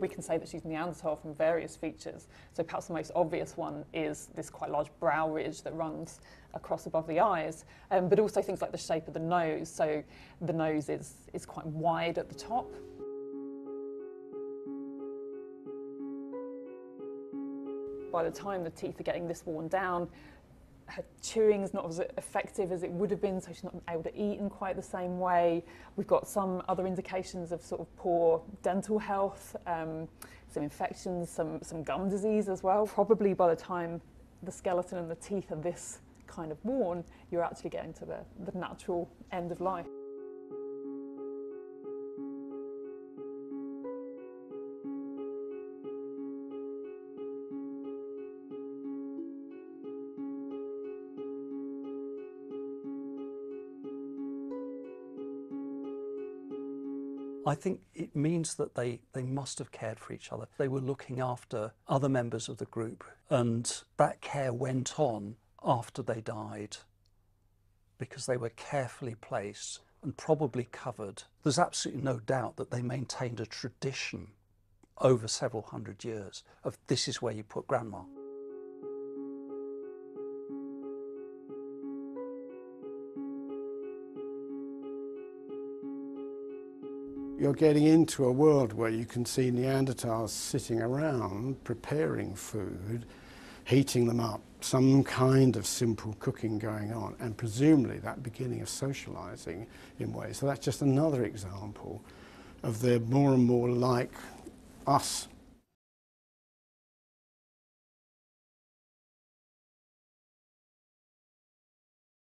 we can say that she's Neanderthal from various features. So perhaps the most obvious one is this quite large brow ridge that runs across above the eyes, but also things like the shape of the nose. So the nose is quite wide at the top. By the time the teeth are getting this worn down, her chewing is not as effective as it would have been, so she's not able to eat in quite the same way. We've got some other indications of sort of poor dental health, some infections, some gum disease as well. Probably by the time the skeleton and the teeth are this kind of worn, you're actually getting to the natural end of life. I think it means that they must have cared for each other. They were looking after other members of the group, and that care went on after they died because they were carefully placed and probably covered. There's absolutely no doubt that they maintained a tradition over several hundred years of this is where you put grandma. You're getting into a world where you can see Neanderthals sitting around preparing food, heating them up, some kind of simple cooking going on, and presumably that beginning of socialising in ways. So that's just another example of they're more and more like us